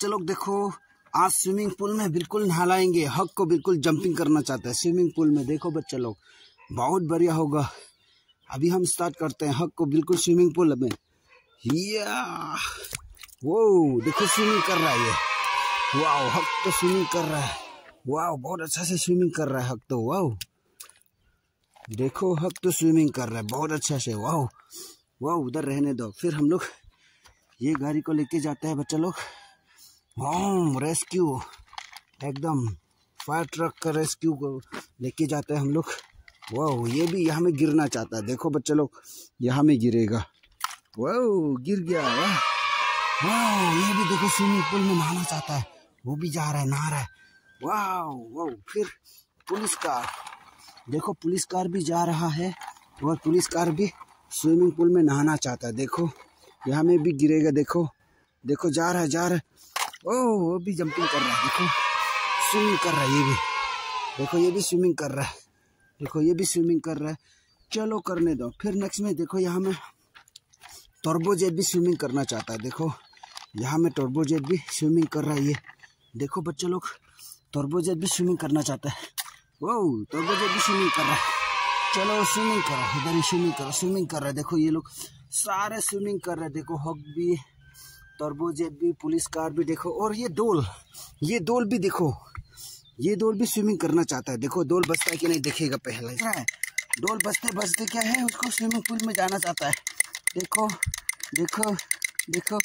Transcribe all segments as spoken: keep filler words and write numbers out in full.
बच्चे लोग देखो, आज स्विमिंग पूल में बिल्कुल नहलाएंगे। हक को बिल्कुल जंपिंग करना चाहता है स्विमिंग पूल में। देखो बच्चे लोग, बहुत बढ़िया होगा। अभी हम स्टार्ट करते हैं हक को बिल्कुल स्विमिंग पूल में। या वो देखो स्विमिंग कर रहा है ये। वाह, हक तो स्विमिंग कर रहा है। वाह, बहुत अच्छा से स्विमिंग कर रहा है हक तो। वाह देखो, हक तो स्विमिंग कर रहा है बहुत अच्छा से। वाह वाह, उधर रहने दो। फिर हम लोग ये गाड़ी को लेके जाते हैं बच्चा लोग। हाँ, रेस्क्यू एकदम फायर ट्रक का रेस्क्यू को लेके जाते हैं हम लोग। वाह, ये भी यहाँ में गिरना चाहता है। देखो बच्चे लोग, यहाँ में गिरेगा। वाह, गिर गया। वाह वाह, ये भी देखो स्विमिंग पूल में नहाना चाहता है। वो भी जा रहा है, नहा रहा है। वाह वाह, फिर पुलिस कार, देखो पुलिस कार भी जा रहा है और पुलिस कार भी स्विमिंग पूल में नहाना चाहता है। देखो यहाँ में भी गिरेगा। देखो देखो, जा रहा है जा रहा है। ओह, वो भी जंपिंग कर रहा है। देखो स्विमिंग कर रहा है ये भी। देखो ये भी स्विमिंग कर रहा है। देखो ये भी स्विमिंग कर रहा है। चलो करने दो। फिर नेक्स्ट में देखो, यहाँ में टर्बोजेट भी स्विमिंग करना चाहता है। देखो यहाँ में टर्बोजेट भी स्विमिंग कर रहा है ये। देखो बच्चे लोग, टर्बोजेट भी स्विमिंग करना चाहता है। वाह, टर्बोजेट भी स्विमिंग कर रहा है। चलो स्विमिंग करो, इधर ही स्विमिंग करो। स्विमिंग कर रहा है। देखो ये लोग सारे स्विमिंग कर रहे हैं। देखो हक भी, टर्बोजेट भी, पुलिस कार भी। देखो, और ये डोल, ये डोल भी देखो, ये डोल भी स्विमिंग करना चाहता है। देखो डोल बचता है कि नहीं देखेगा पहले। डोल बचते बचते क्या है, उसको स्विमिंग पूल में जाना चाहता है। देखो देखो देखो,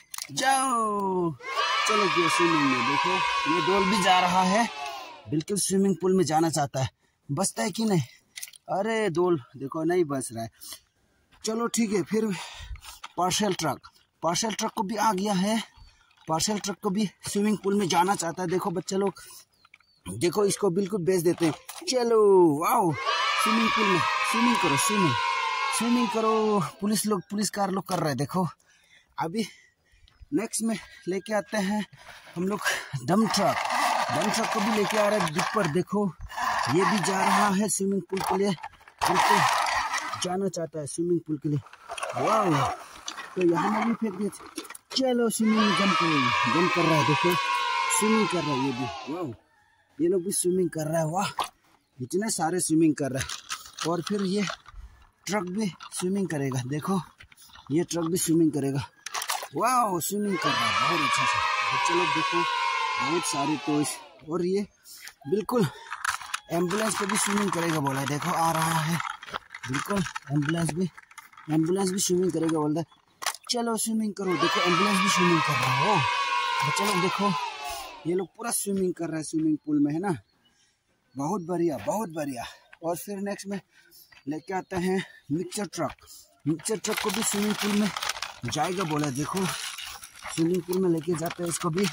जाओ, चलो गया स्विमिंग में। देखो ये डोल भी जा रहा है, बिल्कुल स्विमिंग पूल में जाना चाहता है। बचता है कि नहीं? अरे डोल देखो नहीं बच रहा है। चलो ठीक है। फिर पार्सल ट्रक, पार्सल ट्रक को भी आ गया है। पार्सल ट्रक को भी स्विमिंग पूल में जाना चाहता है। देखो बच्चे लोग, देखो इसको बिल्कुल बेच देते हैं। चलो वाओ, स्विमिंग पूल में स्विमिंग करो, स्विमिंग स्विमिंग करो। पुलिस लोग, पुलिस कार लोग कर रहे हैं। देखो अभी नेक्स्ट में लेके आते हैं हम लोग डम ट्रक। डम ट्रक को भी लेके आ रहे हैं डिप पर। देखो ये भी जा रहा है स्विमिंग पूल के लिए, बिल्कुल जाना चाहता है स्विमिंग पूल के लिए। वाह, तो यहाँ में भी फेंक दिया। चलो स्विमिंग में जंप करो, जंप कर रहा है। देखो स्विमिंग कर रहा है ये भी। वाह, ये लोग भी स्विमिंग कर रहा है। वाह, इतने सारे स्विमिंग कर रहा है। और फिर ये ट्रक भी स्विमिंग करेगा। देखो ये ट्रक भी स्विमिंग करेगा। वाह, स्विमिंग कर रहा है बहुत अच्छा से। बच्चे लोग देखो, बहुत सारे टॉयज। और ये बिल्कुल एम्बुलेंस पे भी स्विमिंग करेगा बोला है। देखो आ रहा है, बिल्कुल एम्बुलेंस भी, एम्बुलेंस भी स्विमिंग करेगा बोलता है। चलो स्विमिंग करो। देखो एम्बुलेंस भी स्विमिंग कर रहा है। ओ बच्चे लोग देखो, ये लोग पूरा स्विमिंग कर रहा है स्विमिंग पूल में, है ना। बहुत बढ़िया, बहुत बढ़िया। और फिर नेक्स्ट में लेके आते हैं मिक्सर ट्रक। मिक्सर ट्रक को भी स्विमिंग पूल में जाएगा बोला। देखो स्विमिंग पूल में लेके जाते हैं इसको भी।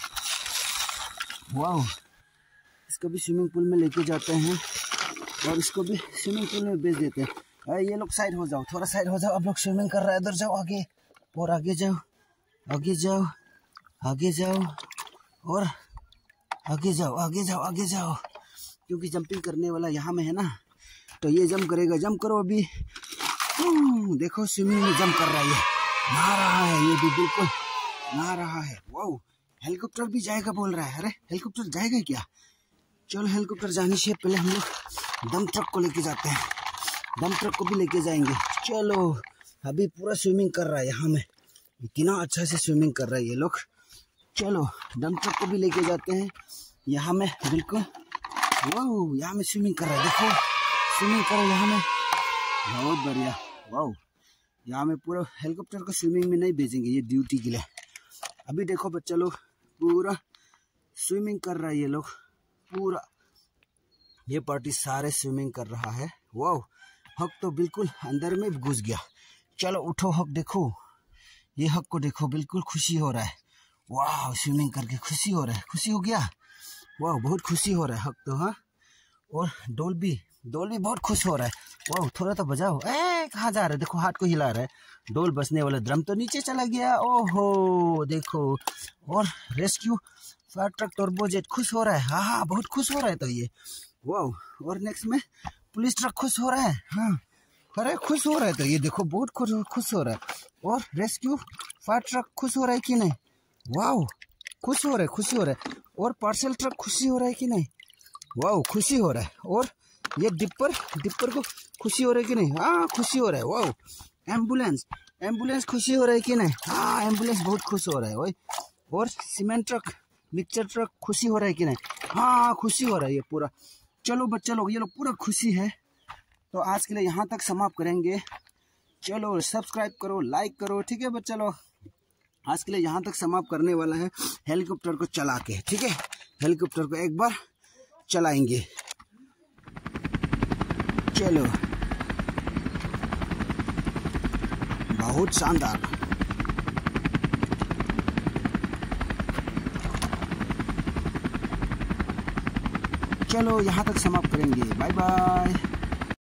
वाह, इसको भी स्विमिंग पूल में लेके जाते हैं और इसको भी स्विमिंग पूल में बेच देते हैं। अरे ये लोग साइड हो जाओ, थोड़ा साइड हो जाओ। अब लोग स्विमिंग कर रहा है, इधर जाओ आगे, और आगे जाओ, आगे जाओ, आगे जाओ, और आगे जाओ, आगे जाओ, आगे जाओ। क्योंकि जंपिंग करने वाला यहाँ में है ना, तो ये जंप करेगा। जंप करो अभी। देखो स्विमिंग में जंप कर रहा है, ये नहा रहा है, ये भी बिल्कुल नहा रहा है। वाह, हेलीकॉप्टर भी जाएगा बोल रहा है। अरे हेलीकॉप्टर जाएगा क्या? चलो हेलीकॉप्टर जाने से पहले हम लोग डम ट्रक को लेके जाते हैं। डम ट्रक को भी लेके जाएंगे। चलो अभी पूरा स्विमिंग कर रहा है यहाँ में, इतना अच्छा से स्विमिंग कर रहा है ये लोग। चलो डम ट्रक को भी लेके जाते हैं यहाँ में, बिल्कुल। वाह, यहाँ में स्विमिंग कर रहा है। देखो स्विमिंग करो यहाँ में, बहुत बढ़िया। वाह, यहाँ में पूरा हेलीकॉप्टर को स्विमिंग में नहीं भेजेंगे, ये ड्यूटी के लिए। अभी देखो बच्चा लोग पूरा स्विमिंग कर रहा है ये लोग, पूरा ये पार्टी सारे स्विमिंग कर रहा है। वाह, हक तो बिल्कुल अंदर में घुस गया। चलो उठो हक, देखो ये हक को देखो, बिल्कुल खुशी हो रहा है। वाह, स्विमिंग करके खुशी हो रहा है, खुशी हो गया। वाह, बहुत खुशी हो रहा है हक तो। हाँ, और डोल भी, डोल भी बहुत खुश हो रहा है। वाह, थोड़ा तो बजाओ। ए कहाँ जा रहा है? देखो हाथ को हिला रहा है। डोल बसने वाला ड्रम तो नीचे चला गया। ओहो देखो, और रेस्क्यू फायर ट्रक टर्बोजेट खुश हो रहा है। हाँ हाँ, बहुत खुश हो रहा है तो ये। वाह, और नेक्स्ट में पुलिस ट्रक खुश हो रहा है। हाँ, अरे खुश हो रहा है तो ये देखो, बहुत खुश खुश हो रहा है। और रेस्क्यू फायर ट्रक खुश हो रहा है कि नहीं? वाह, खुश हो रहा है, खुशी हो रहा है। और पार्सल ट्रक खुशी हो रहा है कि नहीं? वाह, खुशी हो रहा है। और ये डिपर डिपर को खुशी हो रहा है कि नहीं? हाँ, खुशी हो रहा है। वाह, एम्बुलेंस एम्बुलेंस खुशी हो रहा है कि नहीं? हाँ, एम्बुलेंस बहुत खुश हो रहा है। वही। और सीमेंट ट्रक, मिक्सचर ट्रक खुशी हो रहा है कि नहीं? हाँ, खुशी हो रहा है ये पूरा। चलो बच्चे लोग, ये लोग पूरा खुशी है। तो आज के लिए यहाँ तक समाप्त करेंगे। चलो सब्सक्राइब करो, लाइक करो, ठीक है बच्चे लोग। आज के लिए यहाँ तक समाप्त करने वाला है हेलीकॉप्टर को चला के, ठीक है। हेलीकॉप्टर को एक बार चलाएंगे। चलो, बहुत शानदार। चलो यहाँ तक समाप्त करेंगे। Bye bye.